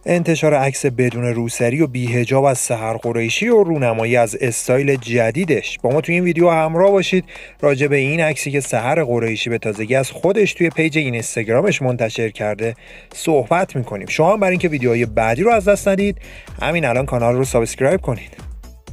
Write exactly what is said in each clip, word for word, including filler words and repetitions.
انتشار عکس بدون روسری و بی‌حجاب از سحر قریشی و رونمایی از استایل جدیدش. با ما تو این ویدیو همراه باشید راجع به این عکسی که سحر قریشی به تازگی از خودش توی پیج اینستاگرامش منتشر کرده صحبت میکنیم. شما هم برای اینکه ویدیوهای بعدی رو از دست ندید همین الان کانال رو سابسکرایب کنید.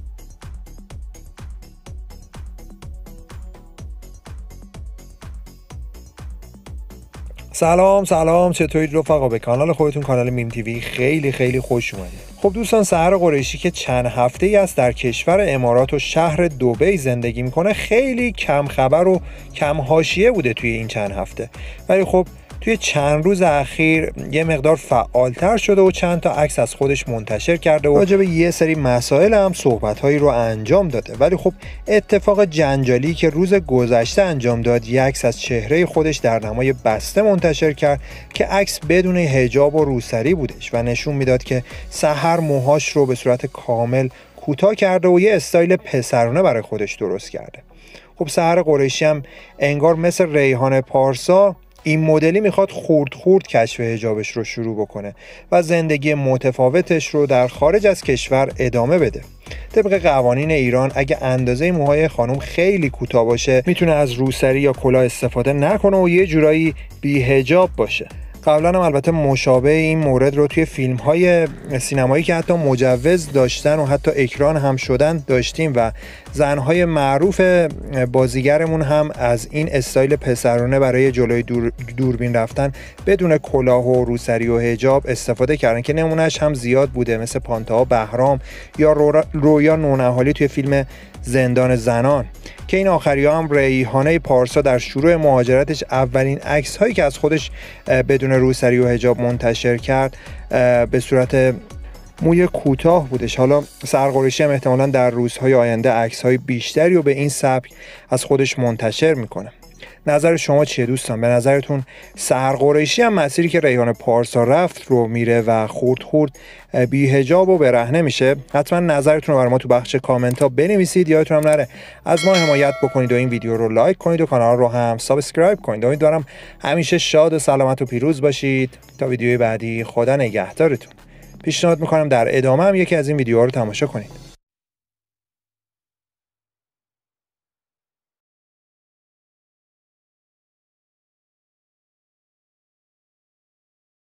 سلام سلام، چطورید رفقا؟ به کانال خودتون، کانال میم تیوی خیلی خیلی خوش اومدید. خب دوستان، سحر قریشی که چند هفته ای است در کشور امارات و شهر دبی زندگی میکنه، خیلی کم خبر و کم حاشیه بوده توی این چند هفته، ولی خب توی چند روز اخیر یه مقدار فعالتر شده و چند تا عکس از خودش منتشر کرده و راجع به یه سری مسائل هم صحبت‌هایی رو انجام داده. ولی خب اتفاق جنجالی که روز گذشته انجام داد، یه عکس از چهره خودش در نمای بسته منتشر کرد که عکس بدون حجاب و روسری بودش و نشون میداد که سحر موهاش رو به صورت کامل کوتاه کرده و یه استایل پسرانه برای خودش درست کرده. خب سحر قریشی هم انگار مثل ریحان پارسا این مدلی میخواد خورد خورد کشف حجابش رو شروع بکنه و زندگی متفاوتش رو در خارج از کشور ادامه بده. طبق قوانین ایران اگه اندازه موهای خانم خیلی کوتاه باشه میتونه از روسری یا کلاه استفاده نکنه و یه جورایی بی حجاب باشه. قبلا هم البته مشابه این مورد رو توی فیلم های سینمایی که حتی مجوز داشتن و حتی اکران هم شدن داشتیم و زنهای معروف بازیگرمون هم از این استایل پسرانه برای جلوی دور دوربین رفتن بدون کلاه و روسری و حجاب استفاده کردن که نمونهش هم زیاد بوده، مثل پانتا بهرام یا رو... رویا نونهالی توی فیلم زندان زنان، که این آخری ها هم ریحانه پارسا در شروع مهاجرتش اولین عکس هایی که از خودش بدون روسری و حجاب منتشر کرد به صورت موی کوتاه بودش. حالا سحر قریشی هم احتمالاً در روزهای آینده عکس های بیشتری رو به این سبک از خودش منتشر میکنه. نظر شما چیه دوستان؟ به نظرتون سحر قریشی هم مسیری که ریحانه پارسا رفت رو میره و خورد خورد بی حجاب و برهنه میشه؟ حتما نظرتون رو برای ما تو بخش کامنت ها بنویسید. یادتون هم نره از ما حمایت بکنید و این ویدیو رو لایک کنید و کانال رو هم سابسکرایب کنید. امیدوارم همیشه شاد و سلامت و پیروز باشید. تا ویدیوی بعدی، خدا نگهدارتون. پیشنهاد میکنم در ادامه هم یکی از این ویدیوها رو تماشا کنید.